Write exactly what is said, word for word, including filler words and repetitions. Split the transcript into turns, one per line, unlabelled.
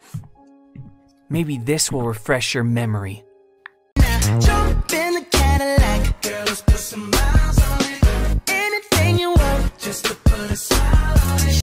Maybe this will refresh your memory.
Jump in the Cadillac, girl, let's put some